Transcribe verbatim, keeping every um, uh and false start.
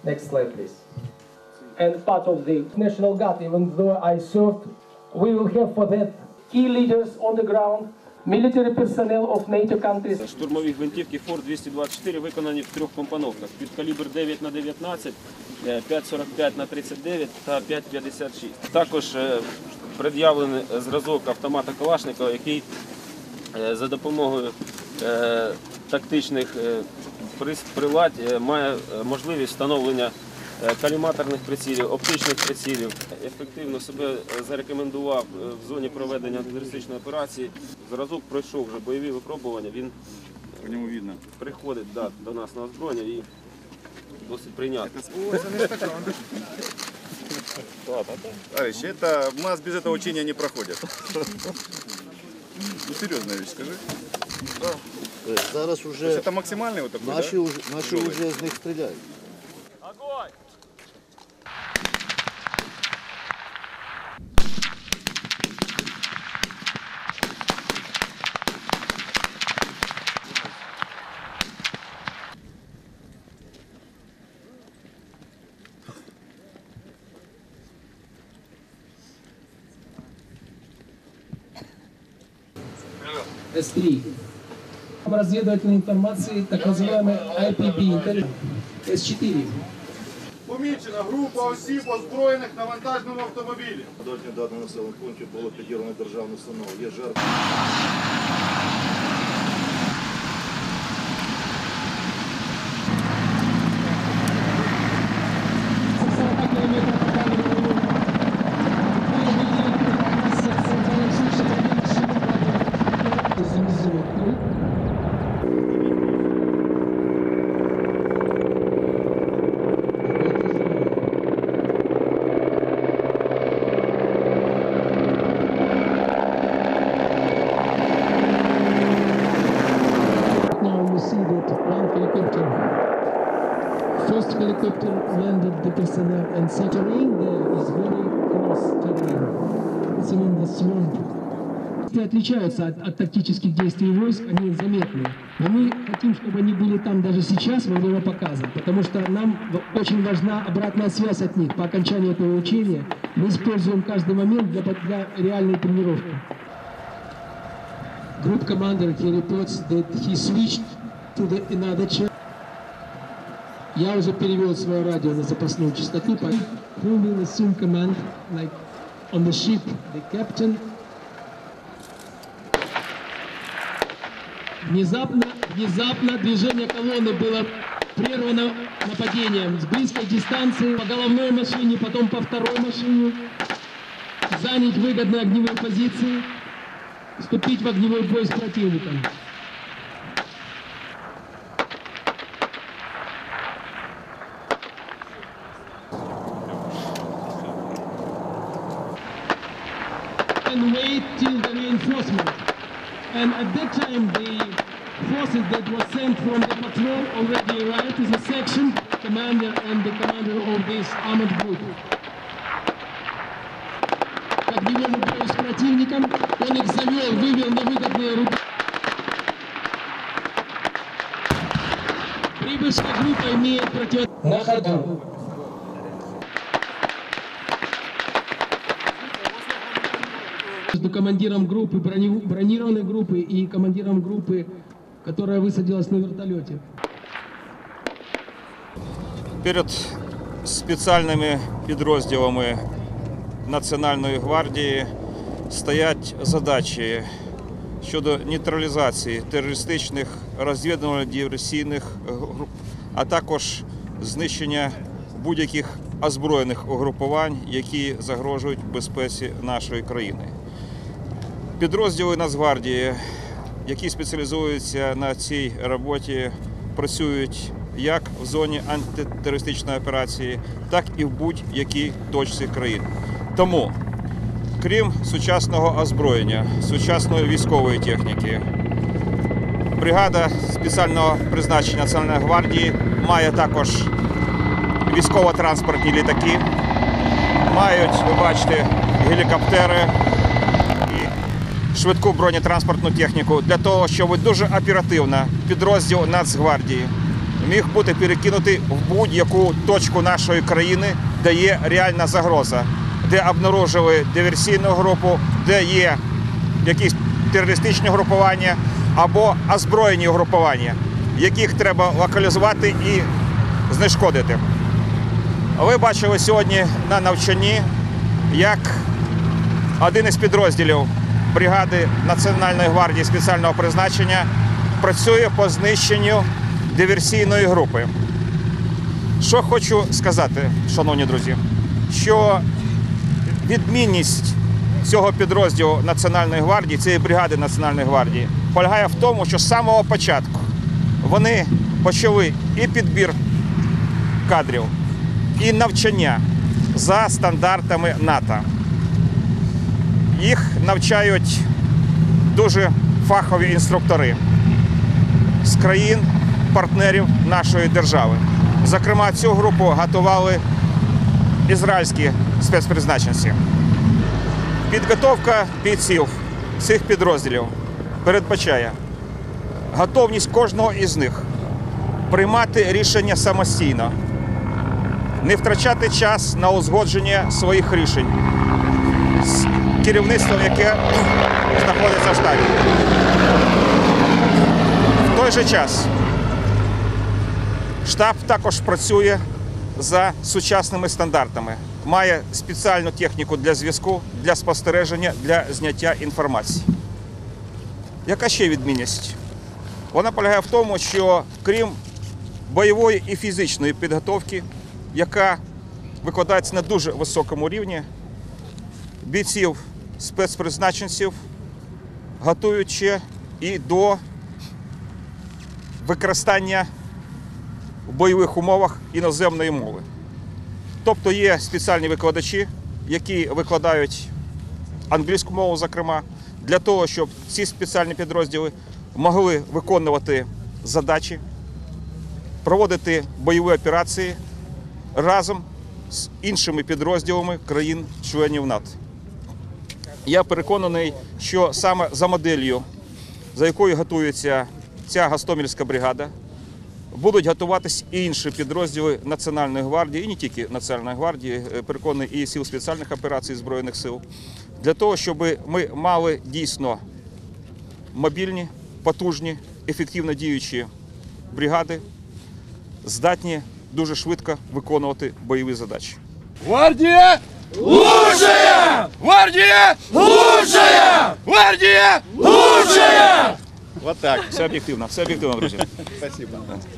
Next slide, please. And part of the National Guard, even though I served, we will have for that key leaders on the ground, military personnel of NATO countries. Штурмові гвинтівки Фор двісті двадцять чотири виконані в трьох компоновках. Під калібр дев'ять на дев'ятнадцять, п'ять сорок п'ять на тридцять дев'ять та п'ять п'ятдесят шість. Також пред'явлений зразок автомата Калашникова, який за допомогою тактичних прилад має можливість встановлення каліматорних прицілів, оптичних прицілів. Ефективно себе зарекомендував в зоні проведення антитерористичної операції. Зразок пройшов вже бойові випробування, він по нему видно. Приходить да, до нас на озброєння і досить прийнятний. Товарищи, это у нас без этого учения не проходит. Ну серьезная вещь, скажи. Зараз уже То есть это максимальный вот такой, наши, да? уже, наши уже из них стреляют. Огонь! эс три. Разведывательной информации, так называемый ай пи би, эс четыре. Помічена група осіб, озброєних на вантажному автомобілі. Подольні дати населених пунктів було підірвано державну установу. Є жертви. First helicopter landed the personnel, and terrain there is very close terrain. It's in the swamp. Отличаются от, от тактических действий войск, они заметны. Но мы хотим, чтобы они были там даже сейчас во время показа, потому что нам очень важна обратная связь от них. По окончании этого учения мы используем каждый момент для, для реальной тренировки. Group commander, he reports that he switched to the another channel. Я уже перевел свое радио на запасную частоту. Who will assume command, like on the ship, the captain. Внезапно, внезапно движение колонны было прервано нападением с близкой дистанции по головной машине, потом по второй машине. Занять выгодные огневые позиции, вступить в огневой бой с противником. And wait till the reinforcement. And at that time, the forces that were sent from the patrol already arrived as a section commander and the commander of this armored group. К огневому бою с противником он их завел, вывел на выгодные руки. Прибывшая группа имеет против... На ходу. Между командиром группы, бронированной группы и командиром группы, которая высадилась на вертолете. Перед спеціальними підрозділами Національної гвардії стоять задачі щодо нейтралізації терористичних розвідувально-диверсійних груп, а також знищення будь-яких озброєних угрупувань, які загрожують безпеці нашої країни. Підрозділи Нацгвардії, які спеціалізуються на цій роботі, працюють як в зоні антитерористичної операції, так і в будь-якій точці країни. Тому, крім сучасного озброєння, сучасної військової техніки, бригада спеціального призначення Національної гвардії має також військово-транспортні літаки, мають, ви бачите, гелікоптери і швидку бронетранспортну техніку для того, щоб дуже оперативно підрозділ Нацгвардії міг бути перекинутий в будь-яку точку нашої країни, де є реальна загроза, де обнаружили диверсійну групу, де є якісь терористичні групування або озброєні групування, яких треба локалізувати і знешкодити. Ви бачили сьогодні на навчанні, як один із підрозділів бригади Національної гвардії спеціального призначення працює по знищенню диверсійної групи. Що хочу сказати, шановні друзі, що відмінність цього підрозділу Національної гвардії, цієї бригади Національної гвардії, полягає в тому, що з самого початку вони почали і підбір кадрів, і навчання за стандартами НАТО. Їх навчають дуже фахові інструктори з країн-партнерів нашої держави. Зокрема, цю групу готували ізраїльські спецпризначенці. Підготовка бійців цих підрозділів передбачає готовність кожного із них приймати рішення самостійно, не втрачати час на узгодження своїх рішень з керівництвом, яке знаходиться в штабі. В той же час штаб також працює за сучасними стандартами, має спеціальну техніку для зв'язку, для спостереження, для зняття інформації. Яка ще відмінність? Вона полягає в тому, що крім бойової і фізичної підготовки, яка викладається на дуже високому рівні, бійців спецпризначенців готують ще і до використання в бойових умовах іноземної мови. Тобто є спеціальні викладачі, які викладають англійську мову, зокрема, для того, щоб ці спеціальні підрозділи могли виконувати задачі, проводити бойові операції разом з іншими підрозділами країн-членів НАТО. Я переконаний, що саме за моделлю, за якою готується ця Гостомельська бригада, будуть готуватись і інші підрозділи Національної гвардії, і не тільки Національної гвардії, переконаний, і Сил спеціальних операцій Збройних сил, для того, щоб ми мали дійсно мобільні, потужні, ефективно діючі бригади, здатні дуже швидко виконувати бойові задачі. Гвардія! Лучшая! Гвардія! Лучшая! Гвардія! Лучшая! Вот так. Все об'єктивно, все об'єктивно, друзі. Спасибо.